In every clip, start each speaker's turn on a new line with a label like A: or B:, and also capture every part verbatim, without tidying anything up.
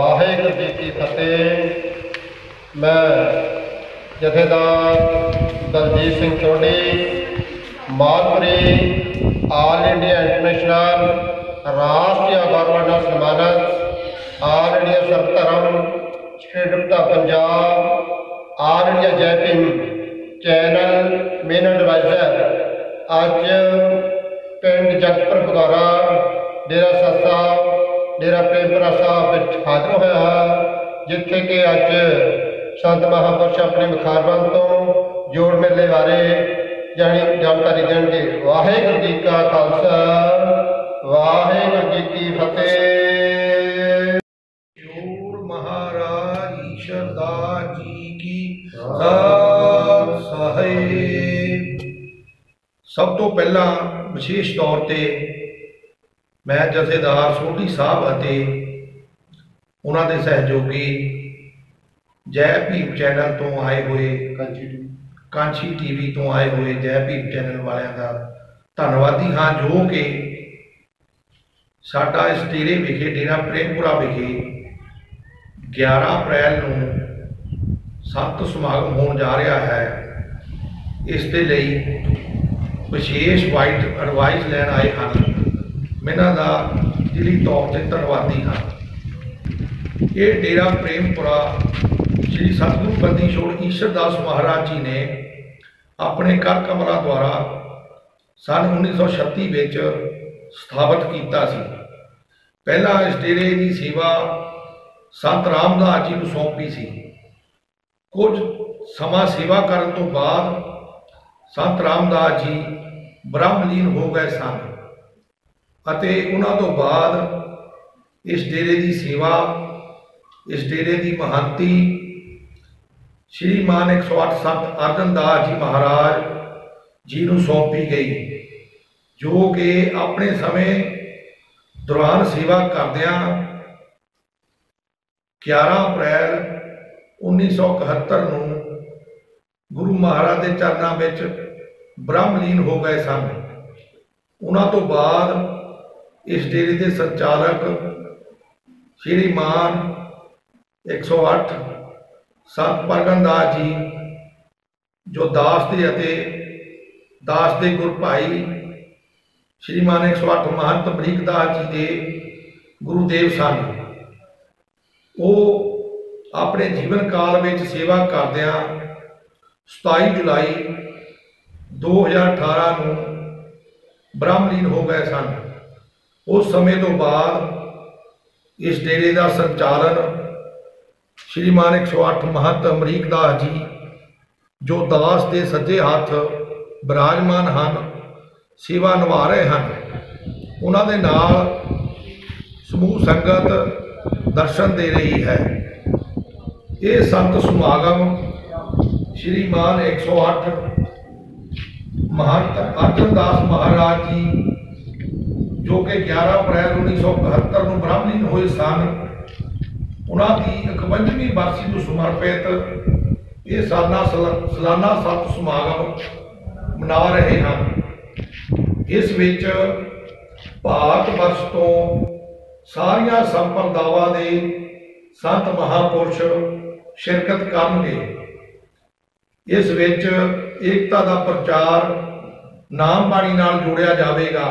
A: वाहेगुरु जी की फतेह। मैं जथेदार Daljit Singh Chodi Malpuri all India international राष्ट्रीय गवर्नमेंट सम्मानित ऑल इंडिया सर्वधर्म श्रीगुप्ता Punjab all India Jai Bhim channel main adviser अज पिंड जगतपुर फगौरा डेरा सत साहब डेरा प्रेमपुरा साहब हाजिर होया है, जिथे कि अज संत महापुरुष अपने मुखारबंद तो जोड़ मेले बारे जानी जानकारी देंगे। वाहेगुरु जी का खालसा वाहेगुरु जी की फतेह।
B: जोड़ महाराज ईश्वर दास जी की सब तो पहला विशेष तौर पर मैं जथेदार सोढी साहब अते उन्होंने सहयोगी जय भीम चैनल तो आए हुए कांची टीवी तो आए हुए जय भीम चैनल वालों का धन्यवादी हाँ, जो कि साडा इस डेरे विखे डेरा प्रेमपुरा विखे ग्यारह अप्रैल को संत समागम होने जा रहा है। इस दे लई विशेष वाइट एडवाइस लैन आए हैं। मैं इन्हां दा दिली तौर पर धन्यवादी हाँ। ये डेरा प्रेमपुरा श्री सतगुरु बंदी छोड़ ईश्वर दास महाराज जी ने अपने कर कमलों द्वारा सन उन्नीस सौ छत्ती विच स्थापित किया सी। पहला इस डेरे की सेवा संत रामदास जी को सौंपी सी। कुछ समा सेवा करने तो बाद संत रामदास जी ब्रह्मलीन हो गए सन अते उन्हां तो बाद इस डेरे की सेवा इस डेरे की महंती श्रीमान एक सौ अठ संत अर्जन दास जी महाराज जी को सौंपी गई, जो कि अपने समय दौरान सेवा करदियां ग्यारह अप्रैल उन्नीस सौ इकहत्तर को गुरु महाराज के चरणों में ब्रह्मलीन हो गए सन। उन्हां तो बाद इस डेरे के संचालक श्रीमान एक सौ अठ संत परगन दास जी जो दास दे अते दास दे गुर भाई श्रीमान एक सौ अठ महंत अमरीक दास जी के गुरुदेव सन। वो अपने जीवन काल में सेवा करदियां सताई जुलाई दो हज़ार अठारह को ब्रह्मलीन हो गए सन। उस समय तो बाद इस डेरे का संचालन श्रीमान एक सौ अठ महंत अमरीक दास जी जो दास के सज्जे हाथ विराजमान हैं सेवा निभा रहे हैं। उन्होंने नाल समूह संगत दर्शन दे रही है। ये संत समागम श्रीमान एक सौ अठ महंत अर्जन दास महाराज जी जो कि ग्यारह अप्रैल उन्नीस सौ इकहत्तर को ब्रह्मलीन हुए सन, उन्होंने इकवंजवीं बरसी को समर्पित ये सालाना सालाना संत समागम मना रहे हैं। इस विच भारत वर्ष तो सारिया संप्रदावां दे संत महापुरुष शिरकत करनगे। इस विच एकता का प्रचार नाम बाणी नाल जोड़िया जाएगा।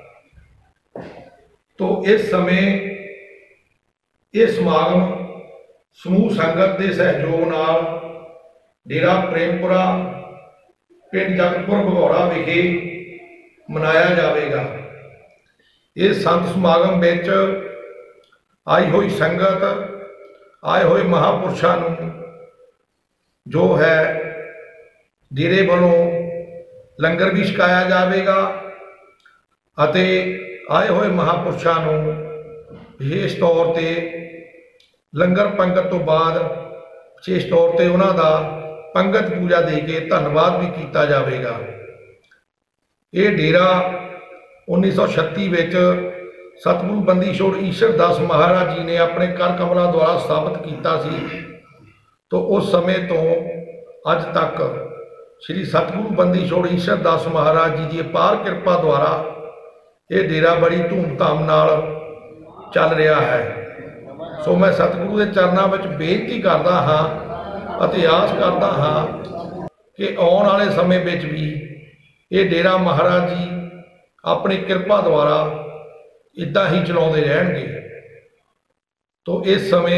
B: तो इस समय ये समागम समूह संगत के सहयोग नाल डेरा प्रेमपुरा पिंड जगतपुर फगौरा विखे मनाया जाएगा। इस संत समागम विच आई हुई संगत आए हुए महापुरुषों जो है डेरे वालों लंगर भी छकाया जाएगा अते आए हुए महापुरुषों विशेष तौर पर लंगर पंगत तो बाद विशेष तौर पर उन्होंने पंगत पूजा दे के धन्यवाद भी किया जाएगा। ये डेरा उन्नीस सौ छत्ती सतगुरु बंदी छोड़ ईश्वर दास महाराज जी ने अपने कर कमलों द्वारा स्थापित किया सी। तो उस समय तो अज तक श्री सतगुरु बंदी छोड़ ईश्वर दास महाराज जी की अपार कृपा द्वारा ये डेरा बड़ी धूमधाम नाल चल रहा है। सो मैं सतगुरु के चरणों में बेनती करता हाँ ਅਤੇ आस करता हाँ कि आने वाले समय में भी ये डेरा महाराज जी अपनी किरपा द्वारा इदा ही चलाते रहणगे। तो इस समय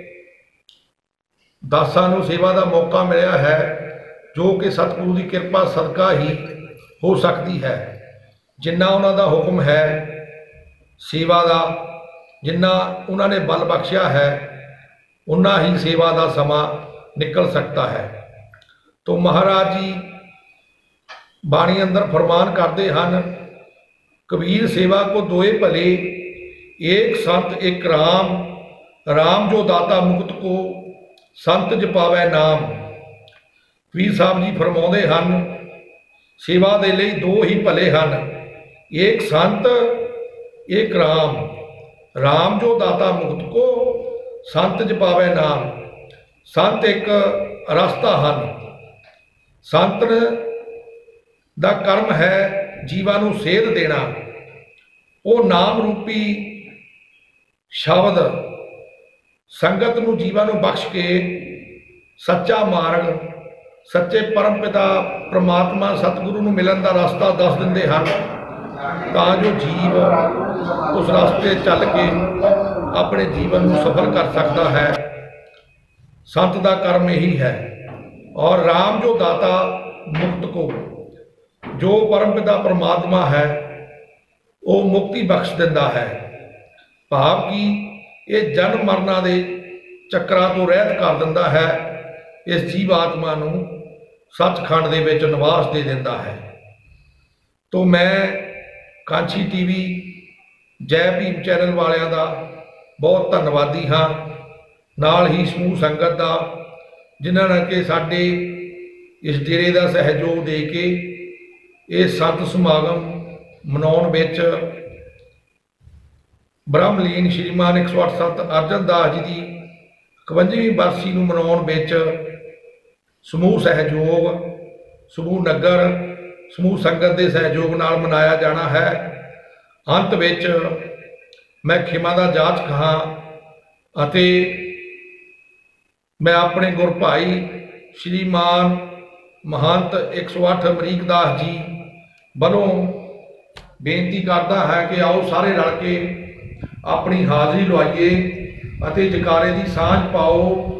B: दासां नूं सेवा का मौका मिलिया है जो कि सतगुरु की किरपा सदका ही हो सकती है। जिन्ना उन्हां दा हुक्म है सेवा का, जिन्ना उन्होंने बल बख्शिया है उन्ना ही सेवा का समा निकल सकता है। तो महाराज जी बाणी अंदर फरमान करते हैं, कबीर सेवा को दोए भले, एक संत एक राम, राम जो दाता मुक्त को, संत जपावै नाम। कबीर साहब जी फरमाते हैं सेवा दे लई दो ही भले हैं, एक संत एक राम, राम जो दाता मुक्त को, संत जपावै नाम। संत एक रास्ता हैं, संत दा कर्म है जीवां नूं सेध देना। वो नाम रूपी शब्द संगत नूं जीवां नूं बख्श के सच्चा मार्ग, सच्चे परम पिता परमात्मा सतगुरु नूं मिलन दा रास्ता दस दिंदे हन, तां जो जीव उस रास्ते चल के अपने जीवन को सफल कर सकता है। संत का कर्म यही है। और राम जो दाता मुक्त को, जो परम पिता परमात्मा है वो मुक्ति बख्श दिंदा है। भाव कि ये जन्म मरना दे चक्रां तो रहत कर दिंदा है, इस जीव आत्मा नूं सचखंड दे विच निवास दे दिंदा है। तो मैं कांची टीवी जय भीम चैनल वालियां दा बहुत धन्नवादी हाँ, नाल ही समूह संगत का जिन्हां ने कि साडे इस डेरे का सहयोग दे के ये संत समागम मनाउण विच ब्रह्मलीन श्रीमान एक सौ अठ सत अर्जन दास जी की इकवंजवीं बरसी नूं मनाउण विच समूह सहयोग, समूह नगर, समूह संगत के सहयोग नाल मनाया जाना है। अंत विच मैं खिमा का जाचक हाँ अते मैं अपने गुर भाई श्रीमान महंत एक सौ अठ अमरीक दास जी वालों बेनती करता है कि आओ सारे रल के अपनी हाज़री लवाइए अते जकारे की सांझ पाओ।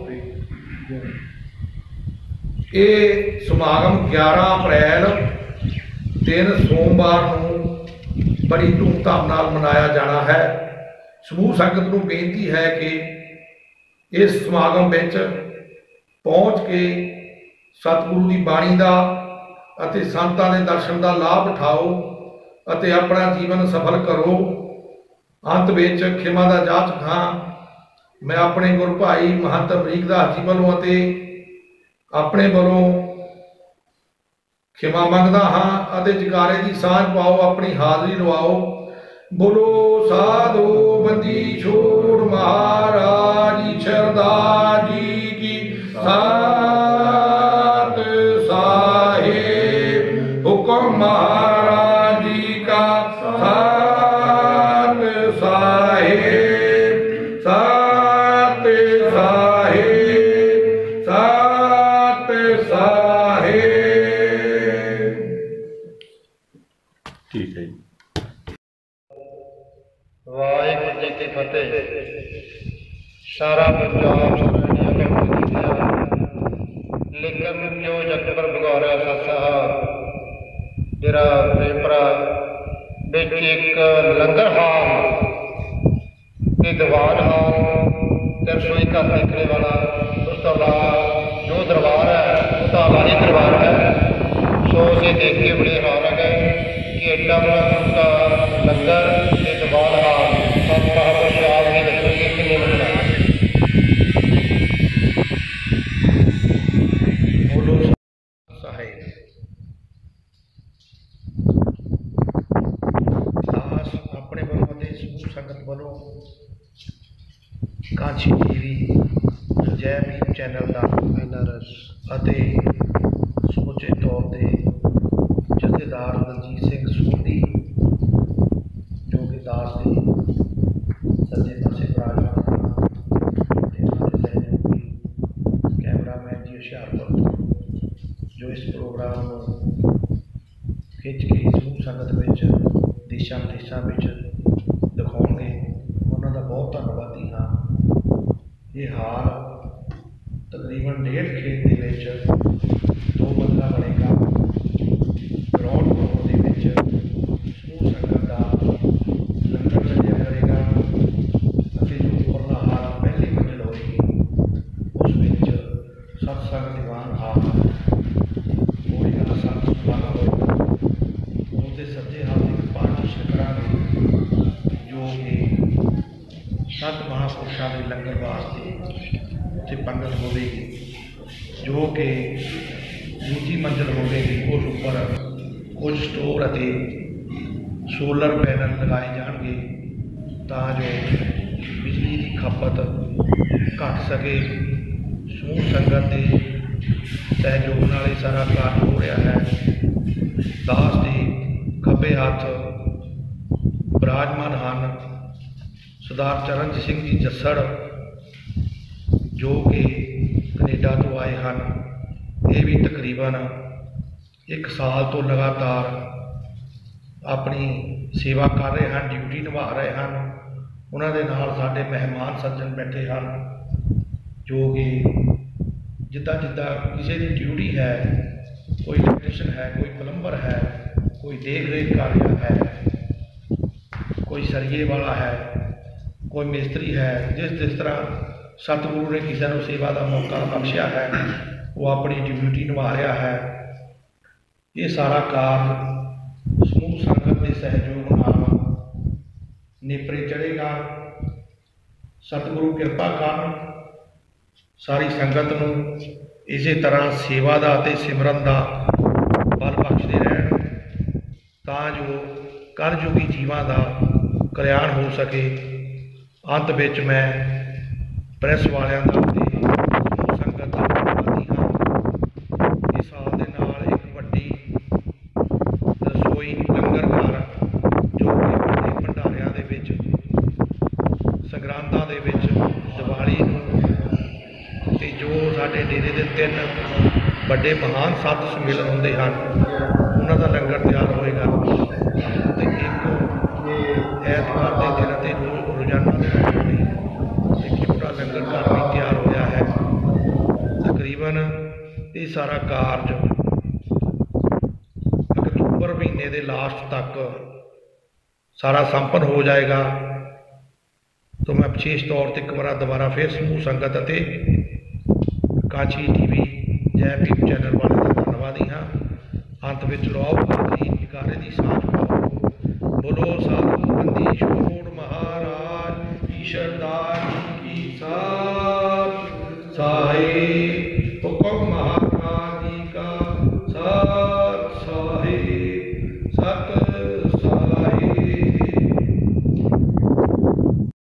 B: ये समागम ग्यारह अप्रैल दिन सोमवार नूं बड़ी धूमधाम नाल मनाया जाना है। समूह संगत नूं बेनती है कि इस समागम विच पहुँच के सतगुरु की बाणी का अते संतां दे दर्शन का लाभ उठाओ अते अपना जीवन सफल करो। अंत विच खिमा का जाचक हाँ मैं अपने गुरु भाई महंत अमरीक दास जी वालों अते अपने वालों खिमा मंगदा हाँ अते जकारे की सांझ पाओ, अपनी हाज़री लवाओ। बोलो साधु बंदी छोड़ महाराज सरदार जी की सात साहेब हुक्म महाराज जी का सात साहेब, सात साहेब, सात साहेब। ठीक है।
A: वाहिगुरू जी की फतेह। सारा पंजाब लेकिन जो जगपर भगौरा ससा डेरा प्रेमपुरा बिच एक लंगर हाल ते दीवार हाल ते रसोई घर देखने वाला, उस तो बाद जो दरबार है वो तो अलाही दरबार है। सो उसे देख के बड़े हैरान हो गए कि एडा बड़ा उनका लंगर ते दीवार हाल सब महापुरुष आप ही दसोगे कितने बनना। बोलो साहेब दास अपने वालों के समूह संगत वालों कांची टीवी जय भीम चैनल का अते समूचे तौर पर जथेदार दलजीत सिंह सूदी जो कि दास के सज्जे पासे विराजमान
B: ਹੁਸ਼ਿਆਰਪੁਰ ਤੋਂ, ਜੋ ਇਸ ਪ੍ਰੋਗਰਾਮ ਨੂੰ ਖਿੱਚ ਕੇ ਸਮੂਹ ਸੰਗਤ ਵਿੱਚ ਦੇਸ਼ਾਂ ਵਿਦੇਸ਼ਾਂ ਵਿੱਚ ਦਿਖਾਉਣਗੇ, ਉਹਨਾਂ ਦਾ ਬਹੁਤ ਧੰਨਵਾਦੀ ਹਾਂ। ਇਹ ਹਾਲ ਤਕਰੀਬਨ ਡੇਢ ਖੇਤ ਦੇ ਵਿੱਚ ਦੋ ਮੰਜ਼ਲਾ ਬਣੇਗਾ। ਗਰਾਊਂਡ ਫਲੋਰ ਦੇ ਵਿੱਚ ਸਮੂਹ ਸੰਗਤ ਦਾ ਲੰਗਰ ਚੱਲਿਆ ਕਰੇਗਾ ਅਤੇ ਜੋ ਉੱਪਰਲਾ ਹਾਲ ਪਹਿਲੀ ਮੰਜ਼ਿਲ ਹੋਏਗੀ ਉਸ ਵਿੱਚ ਸਤਸੰਗ ਦੀਵਾਨ ਹਾਲ ਹੋਏਗਾ, ਸਤਿ ਸਭਾ ਹੋਏਗਾ। ਉਹਦੇ ਸੱਜੇ ਹੱਥ ਇੱਕ ਪਾਰਟੀਸ਼ਨ ਕਰਾਂਗੇ ਜੋ ਕਿ ਸੱਤ ਮਹਾਂਪੁਰਸ਼ਾਂ ਦੇ ਲੰਗਰ ਵਾਸਤੇ ਉੱਥੇ ਪੰਗਤ ਹੋਵੇਗੀ, ਜੋ ਕਿ ਦੂਜੀ ਮੰਜ਼ਿਲ ਹੋਵੇਗੀ। ਉਸ ਉੱਪਰ ਕੁਝ ਸਟੋਰ ਅਤੇ ਸੋਲਰ ਪੈਨਲ ਲਗਾਏ ਜਾਣਗੇ ਤਾਂ ਜੋ ਬਿਜਲੀ ਦੀ ਖਪਤ ਘੱਟ ਸਕੇ। ਸਮੂਹ ਸੰਗਤ ਦੇ ਸਹਿਯੋਗ ਨਾਲ ਇਹ ਸਾਰਾ ਕਾਰਜ ਹੋ ਰਿਹਾ ਹੈ। ਦਾਸ ਦੇ ਖੱਬੇ ਹੱਥ ਬਿਰਾਜਮਾਨ ਹਨ ਸਰਦਾਰ ਚਰਨਜੀਤ ਸਿੰਘ ਜੀ ਜੱਸੜ, ਜੋ ਕਿ ਕੈਨੇਡਾ ਤੋਂ ਆਏ ਹਨ। ਇਹ ਵੀ ਤਕਰੀਬਨ ਇੱਕ ਸਾਲ ਤੋਂ ਲਗਾਤਾਰ ਆਪਣੀ ਸੇਵਾ ਕਰ ਰਹੇ ਹਨ, ਡਿਊਟੀ ਨਿਭਾ ਰਹੇ ਹਨ। ਉਹਨਾਂ ਦੇ ਨਾਲ ਸਾਡੇ ਮਹਿਮਾਨ ਸੱਜਣ ਬੈਠੇ ਹਨ, ਜੋ ਕਿ ਜਿੱਦਾਂ ਜਿੱਦਾਂ ਕਿਸੇ ਦੀ ਡਿਊਟੀ ਹੈ, ਕੋਈ ਇਲੈਕਟ੍ਰੀਸ਼ਨ ਹੈ, ਕੋਈ ਪਲੰਬਰ ਹੈ, ਕੋਈ ਦੇਖ ਰੇਖ ਕਰ ਰਿਹਾ ਹੈ, ਕੋਈ ਸਰੀਏ ਵਾਲਾ ਹੈ, ਕੋਈ ਮਿਸਤਰੀ ਹੈ। ਜਿਸ ਜਿਸ ਤਰ੍ਹਾਂ ਸਤਿਗੁਰੂ ਨੇ ਕਿਸੇ ਨੂੰ ਸੇਵਾ ਦਾ ਮੌਕਾ ਬਖਸ਼ਿਆ ਹੈ, ਉਹ ਆਪਣੀ ਡਿਊਟੀ ਨਿਭਾ ਰਿਹਾ ਹੈ। ਇਹ ਸਾਰਾ ਕਾਰਜ ਸਮੂਹ ਸੰਗਤ ਦੇ ਸਹਿਯੋਗ ਨਾਲ ਨੇਪਰੇ ਚੜ੍ਹੇਗਾ। ਸਤਿਗੁਰੂ ਕਿਰਪਾ ਕਰਨ, ਸਾਰੀ ਸੰਗਤ ਨੂੰ ਇਸੇ ਤਰ੍ਹਾਂ ਸੇਵਾ ਦਾ ਅਤੇ ਸਿਮਰਨ ਦਾ ਬਲ ਬਖਸ਼ਦੇ ਰਹਿਣ ਤਾਂ ਜੋ ਕਲਯੁਗੀ ਜੀਵਾਂ ਦਾ ਕਲਿਆਣ ਹੋ ਸਕੇ। ਅੰਤ ਵਿੱਚ ਮੈਂ ਪ੍ਰੈਸ ਵਾਲਿਆਂ ਦਾ ਅਤੇ ਸਮੂਹ ਸੰਗਤ ਦਾ ਧੰਨਵਾਦੀ ਹਾਂ। ਇਸ ਸਾਲ ਦੇ ਨਾਲ ਇੱਕ ਵੱਡੀ ਰਸੋਈ ਲੰਗਰ ਘਰ ਜੋ ਕਿ ਵੱਡੇ ਭੰਡਾਰਿਆਂ ਦੇ ਵਿੱਚ, ਸੰਗਰਾਂਦਾਂ ਦੇ ਵਿੱਚ, ਦੀਵਾਲੀ ਨੂੰ ਅਤੇ ਜੋ ਸਾਡੇ ਡੇਰੇ ਦੇ ਤਿੰਨ ਵੱਡੇ ਮਹਾਨ ਸੱਤ ਸੰਮੇਲਨ ਹੁੰਦੇ ਹਨ, ਉਹਨਾਂ ਦਾ ਲੰਗਰ ਤਿਆਰ ਹੋਏਗਾ। ਅਤੇ ਇੱਕ ਐਤਵਾਰ ਦੇ ਦਿਨ ਅਤੇ ਰੋਜ਼ ਰੋਜ਼ਾਨਾ ਦੇ ਲਈ ਇੱਕ ਛੋਟਾ ਲੰਗਰ ਘਰ ਵੀ ਤਿਆਰ ਹੋਇਆ ਹੈ। ਤਕਰੀਬਨ ਇਹ ਸਾਰਾ ਕਾਰਜ ਅਕਤੂਬਰ ਮਹੀਨੇ ਦੇ ਲਾਸਟ ਤੱਕ ਸਾਰਾ ਸੰਪੰਨ ਹੋ ਜਾਏਗਾ। ਤਾਂ ਮੈਂ ਵਿਸ਼ੇਸ਼ ਤੌਰ 'ਤੇ ਇੱਕ ਵਾਰ ਦੁਬਾਰਾ ਫਿਰ ਸਮੂਹ ਸੰਗਤ ਅਤੇ ਕਾਂਚੀ ਟੀ ਵੀ ਜੈ ਭੀਮ ਚੈਨਲ ਵਾਲਿਆਂ ਦਾ ਧੰਨਵਾਦੀ ਹਾਂ। ਅੰਤ ਵਿੱਚ ਲਓ ਆਖਰੀ ਜਕਾਰੇ ਦੀ ਸਾਂਝ ਪਾਓ। ਬੋਲੋ ਸਾਧੂ ਬੰਦੀ ਛੋੜ ਮਹਾਰਾਜ ਈਸ਼ਰਦਾਰ ਕੀ ਸਾਥ ਸਾਈ ਹੁਕਮ ਮਹਾਰਾਜ ਜੀ